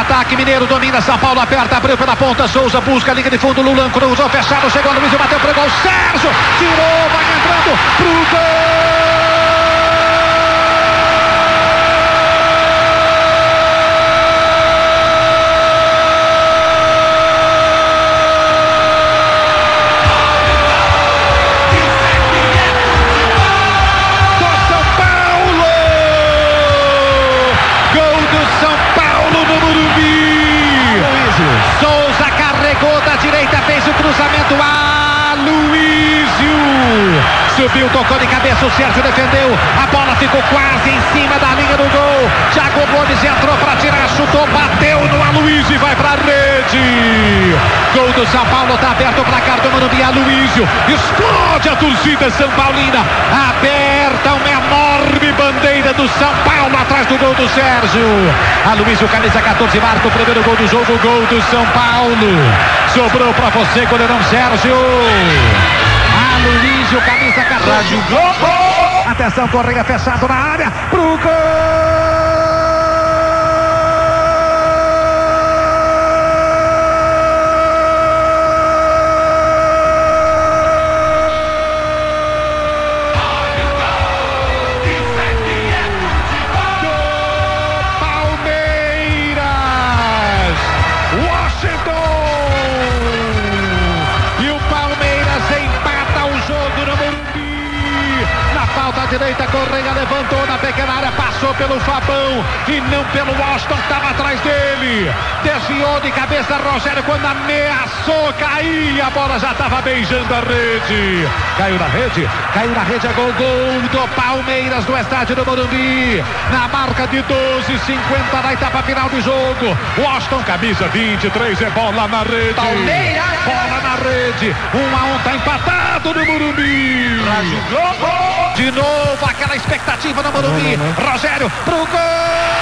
ataque, Mineiro domina, São Paulo aperta, abriu pela ponta, Souza busca a linha de fundo, Lulan cruzou, fechado, chegou a Luiz, bateu pro gol, Sérgio, tirou, vai entrando pro gol! Souza carregou da direita, fez o cruzamento, Aloísio subiu, tocou de cabeça, o Sérgio defendeu, a bola ficou quase em cima da linha do gol, Thiago Gomes entrou para tirar, chutou, bateu no Aloísio e vai para a rede. Gol do São Paulo, tá aberto o placar do Morumbi, Aloísio explode a torcida São Paulina, aberta uma enorme bandeira do São Paulo atrás do gol do Sérgio. Aloísio, camisa 14, marca o primeiro gol do jogo, gol do São Paulo. Sobrou pra você, goleirão Sérgio. Aloísio, camisa 14. Rádio Globo. Atenção, Correia fechado na área, pro gol. Direita, Correia levantou na pequena área, passou pelo Fabão e não pelo Washington, estava atrás dele, desviou de cabeça Rogério quando ameaçou cair, a bola já estava beijando a rede, caiu na rede, é gol do Palmeiras do estádio do Morumbi, na marca de 12:50 da etapa final do jogo. Washington, camisa 23, é bola na rede, Palmeiras, bola na rede, 1-1, tá empatado no Morumbi. Rádio Globo. De novo, aquela expectativa no Morumbi. Rogério pro gol!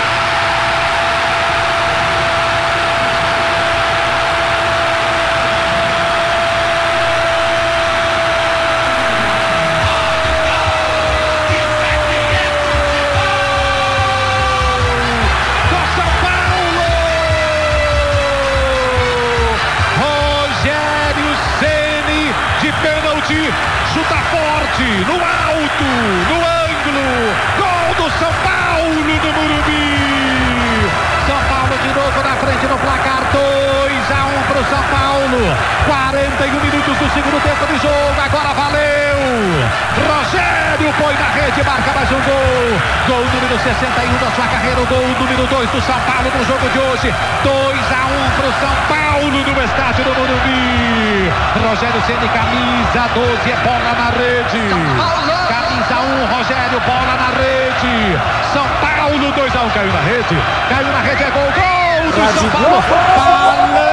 Chuta forte, no alto, no ângulo, gol do São Paulo no Morumbi. São Paulo de novo na frente no placar, 2-1 pro São Paulo. 41 minutos do segundo tempo de jogo, agora valeu. Rogério põe na rede, marca mais um gol. Gol número 61 da sua carreira, o gol número 2 do São Paulo no jogo de hoje. 2-1 pro São Paulo no estádio do Morumbi. Rogério Ceni, camisa 12, é bola na rede. Camisa 1, Rogério, bola na rede. São Paulo, 2-1, caiu na rede, é gol do São Paulo.